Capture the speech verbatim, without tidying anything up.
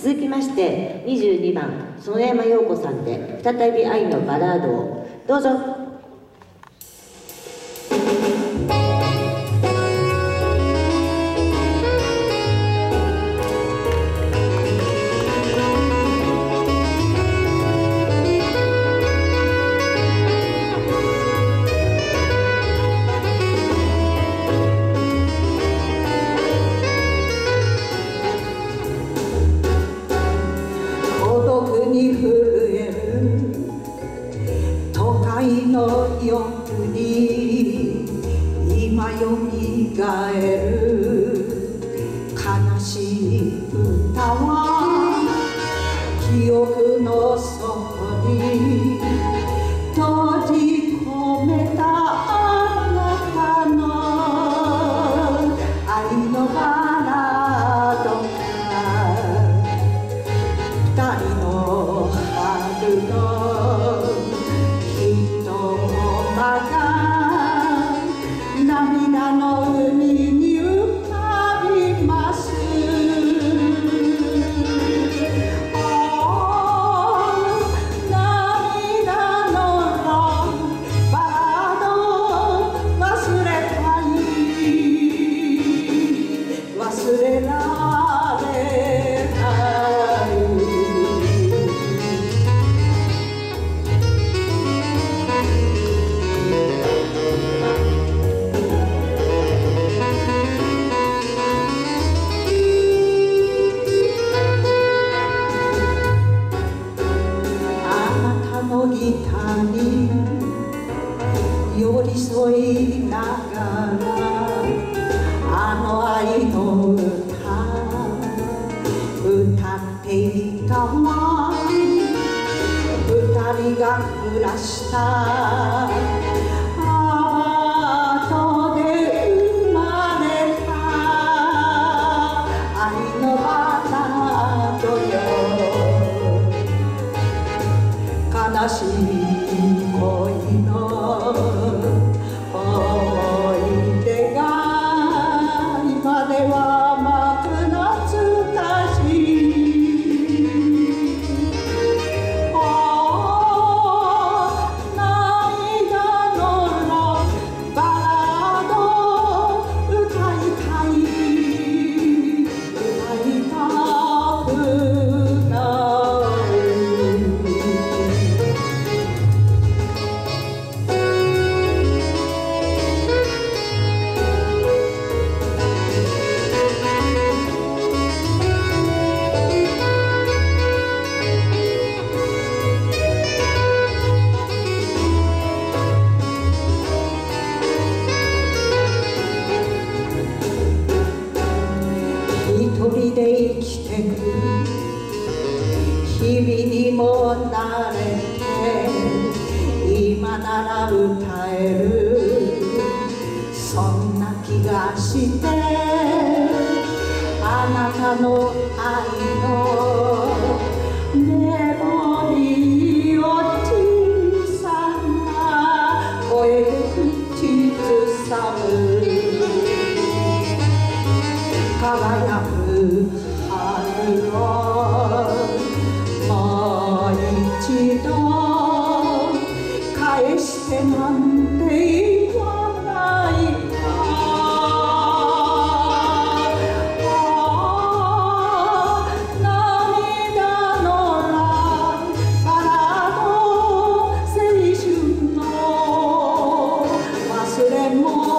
続きましてにじゅうにばん園山陽子さんで再び愛のバラードをどうぞ。 の夜に今よみがえる悲しい歌は記憶の底に閉じ込めたあなたの愛のバラードが二人の春の涙の海に浮かびます。涙のバラード忘れたい忘れられないギターに寄り添いながらあの愛の歌歌っていたわ。二人が暮らした後で生まれた愛のバラードよ。悲しい恋の思い出が今ではまく懐かしい。涙のバラード歌いたい歌いたくない一人で生きてく日々にも慣れて今なら歌えるそんな気がしてあなたの愛のメロディーを小さな声で口ずさむ輝く春をもう一度返してなんて言わないか。涙のバラード青春の忘れ物